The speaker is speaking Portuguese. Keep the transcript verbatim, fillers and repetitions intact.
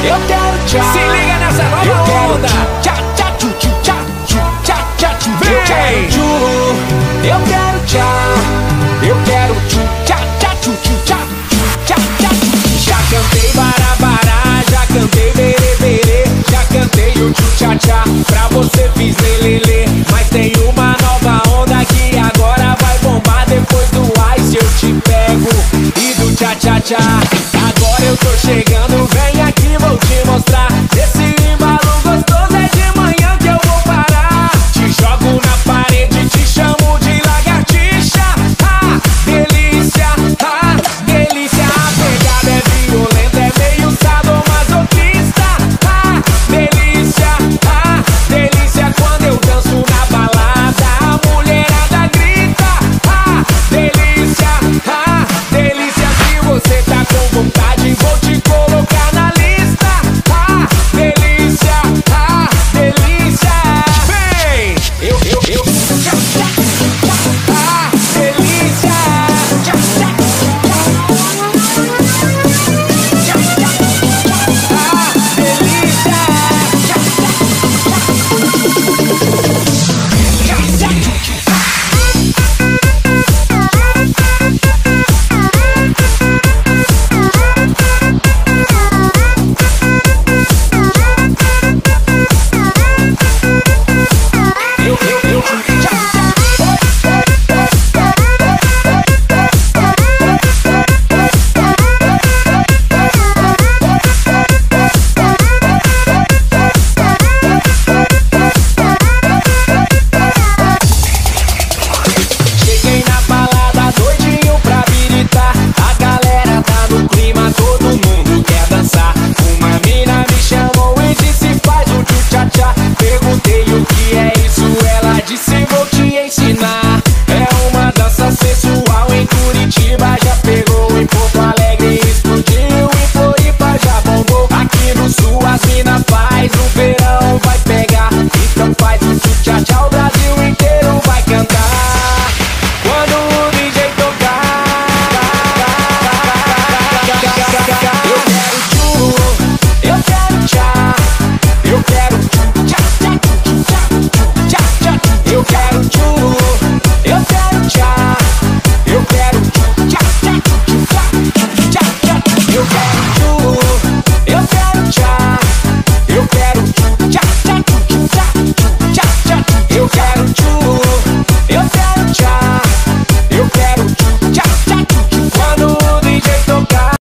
eu quero tchá. Se liga nessa nova eu quero onda. tchá, tchá, tchu, tchu, tchá, tchu, tchá, tchá, tchu. Vem. Eu quero tchu, eu quero tchá. Eu quero tchu, tchá, tchá, tchu, tchu, tchá, tchu, tchá, tchá, tchu. Já cantei barabará, já cantei berê, berê, já cantei o tchu, tchá, tchá. Pra você fiz lelele, mas tem uma nova onda que agora vai bombar. Depois do ice eu te pego e do tchá, tchá, tchá.